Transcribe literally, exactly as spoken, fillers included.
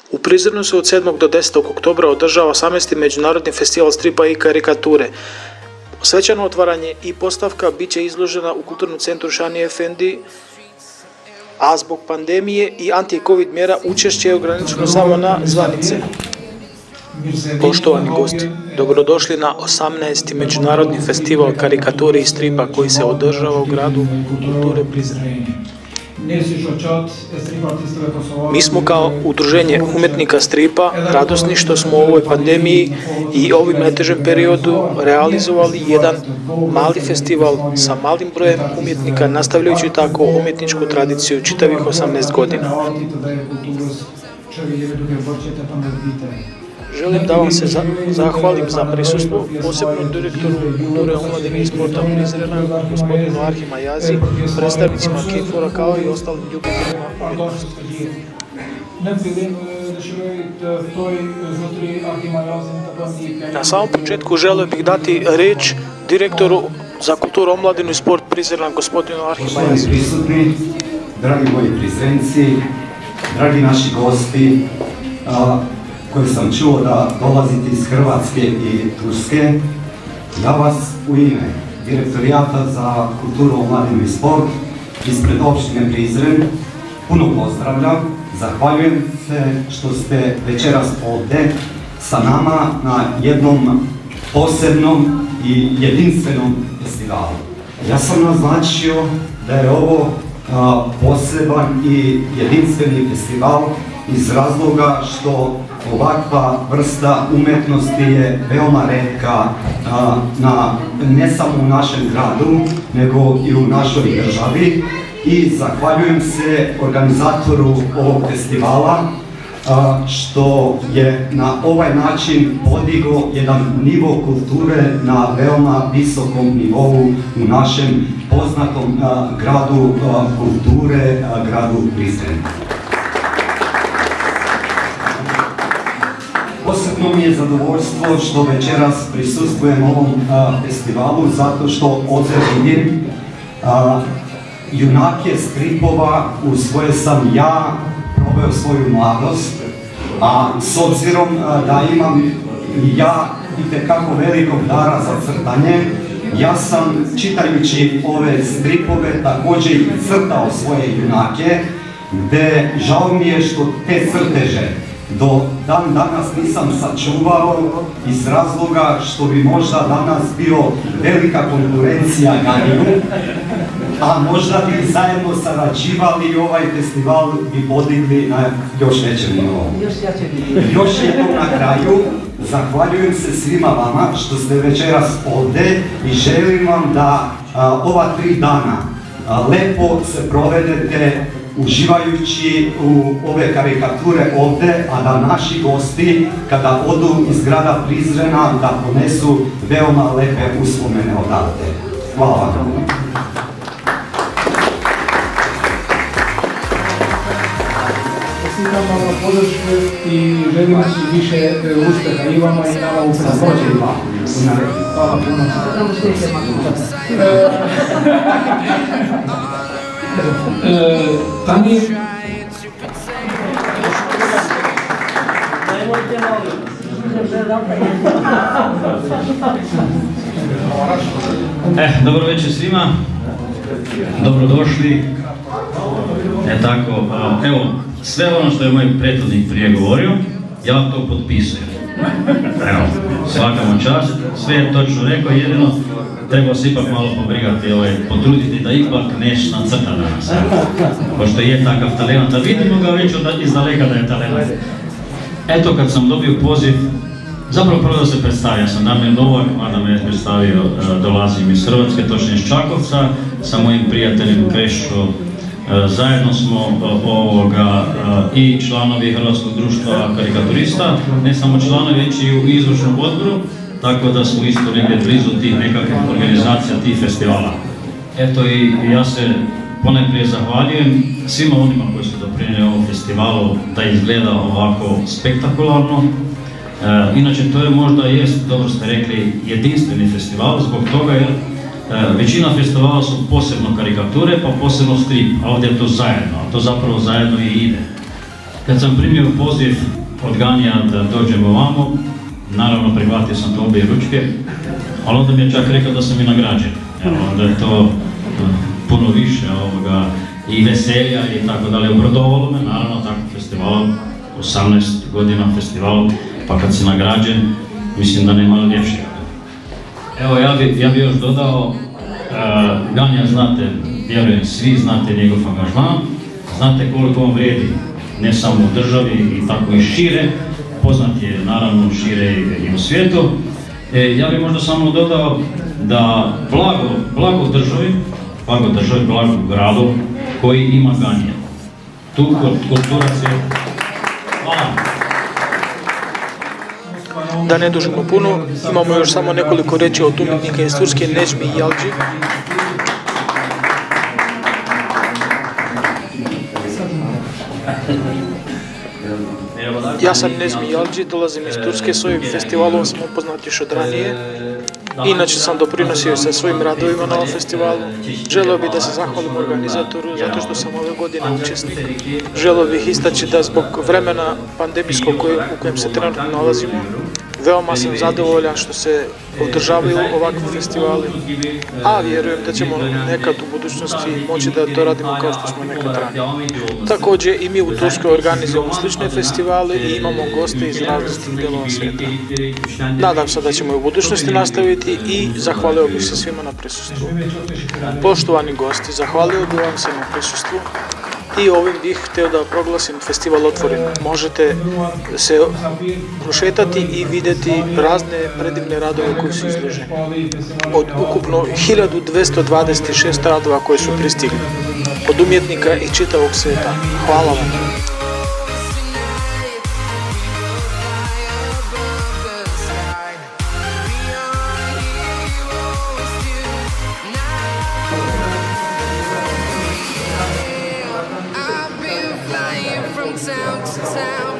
U Prizrenu se od sedmog do desetog oktobra održava osamnaesti Međunarodni festival stripa i karikature. Svečano otvaranje i postavka bit će izložena u Kulturnom centru Šani Efendi, a zbog pandemije i anti-covid mjera učešće je ograničeno samo na zvanice. Poštovani gosti, dobrodošli na osamnaesti Međunarodni festival karikature i stripa koji se održava u gradu kulture Prizren. Mi smo kao udruženje umjetnika stripa radosni što smo u ovoj pandemiji i ovim najtežem periodu realizovali jedan mali festival sa malim brojem umjetnika, nastavljajući tako umjetničku tradiciju čitavih osamnaest godina. Želim da vam se za, zahvalim za prisustvo, posebno direktoru kulture, omladine i sporta Prizrena, gospodinu Arhima Jazi, predstavnicima Kinfora kao i ostalim ljubiteljima umjetnosti. Na samom početku želio bih dati riječ direktoru za kulturu, omladinu i sport Prizrena, gospodinu Arhima Jazi. Prisutni, dragi moji Prizrenci, dragi naši gosti, a, koji sam čuo da dolazite iz Hrvatske i Turske, ja vas u ime Direktorijata za kulturu, omladinu i sport ispred opštine Prizren puno pozdravljam. Zahvaljujem se što ste večeras ovdje sa nama na jednom posebnom i jedinstvenom festivalu. Ja sam naznačio da je ovo a, poseban i jedinstveni festival iz razloga što ovakva vrsta umjetnosti je veoma retka a, na, ne samo u našem gradu, nego i u našoj državi. I zahvaljujem se organizatoru ovog festivala a, što je na ovaj način podigao jedan nivo kulture na veoma visokom nivou u našem poznatom a, gradu a, kulture, a, gradu Prizren. Posebno mi je zadovoljstvo što večeras prisustvujem ovom a, festivalu zato što ovdje vidim a, junake stripova u svoje sam ja proveo svoju mladost, a s obzirom a, da imam ja itekako velikog dara za crtanje, ja sam čitajući ove stripove također i crtao svoje junake, gde žao mi je što te crteže do dan danas nisam sačuvao iz razloga što bi možda danas bio velika konkurencija Ganiju, a možda bi zajedno sarađivali i ovaj festival bi podigli na još većem nivou. Još jednom na kraju, zahvaljujem se svima vama što ste večeras ovdje i želim vam da a, ova tri dana a, lepo se provedete uživajući u ove karikature ovdje, a da naši gosti, kada odu iz grada Prizrena, da ponesu veoma lepe uspomene odavde. Hvala vam. Svima vam podršku i želim više uspjeha i vama i nama u predvođenju. Hvala puno. Tani, Eh, dobro večer svima, dobrodošli. E tako, evo, sve ono što je moj prethodnik prije govorio, ja vam to potpisujem. Evo, svaka mu čast, sve je točno rekao, jedino treba se ipak malo pobrigati, ovaj, potruditi da ipak nešto nacrta danas. Pošto je takav talent, a vidimo ga već od izdaleka da je talent. Eto, kad sam dobio poziv, zapravo prvo da se predstavim, ja sam Damir Novak, mada me je predstavio, dolazim iz Hrvatske, točnije iz Čakovca, sa mojim prijateljem Krešo. Zajedno smo ovoga i članovi Hrvatskog društva karikaturista, ne samo članovi, već i u izvršnom odboru, tako da smo isto negdje blizu tih nekakvih organizacija, tih festivala. Eto i ja se ponajprije zahvaljujem svima onima koji su doprinijeli ovom festivalu da izgleda ovako spektakularno. E, inače, to je možda, jest, dobro ste rekli, jedinstveni festival zbog toga jer e, većina festivala su posebno karikature pa posebno strip, a ovdje je to zajedno, a to zapravo zajedno i ide. Kad sam primio poziv od Ganija da dođem ovamo, naravno prihvatio sam to obje ručke, ali onda mi je čak rekao da sam i nagrađen. Evo, onda je to puno više ovoga, i veselja i tako dalje. Obradovalo me, naravno, tako festivalom, osamnaest godina festivalom, pa kad si nagrađen, mislim da nema ljepše. Evo, ja bi, ja bi još dodao, uh, Ganja znate, vjerujem, svi znate njegov angažman, znate koliko on vrijedi, ne samo u državi i tako i šire, poznat je naravno šire i u svijetu. E, ja bih možda samo dodao da blago, blago državi, blago državi, blago gradu koji ima Ganija. Tu kultura se... Hvala. Da ne dužimo puno, imamo još samo nekoliko reći od umjetnika iz Turske, Necmi Yalci. Ja sam Necmi Yalci, dolazim iz Turske, s ovim festivalom smo upoznati još od ranije. Inače sam doprinosio sa svojim radovima na ovom festivalu. Želio bih da se zahvalim organizatoru zato što sam ove godine učesnik. Želio bih istaći da zbog vremena pandemijskog u kojem se trenutno nalazimo, veoma sam zadovoljan što se održavaju ovakvi festivali, a vjerujem da ćemo nekad u budućnosti moći da to radimo kao što smo nekad ranije. Također i mi u Turskoj organizujemo slične festivale i imamo goste iz različitih dijelova svijeta. Nadam se da ćemo i u budućnosti nastaviti i zahvalio bih se svima na prisustvu. Poštovani gosti, zahvalio bih vam se na prisustvu. I ovim bih htio da proglasim festival otvoren. Možete se prošetati i vidjeti razne predivne radove koji su izloženi. Od ukupno hiljadu dvjesto dvadeset šest radova koji su pristigli. Od umjetnika iz čitavog svijeta. Hvala vam. From town to town.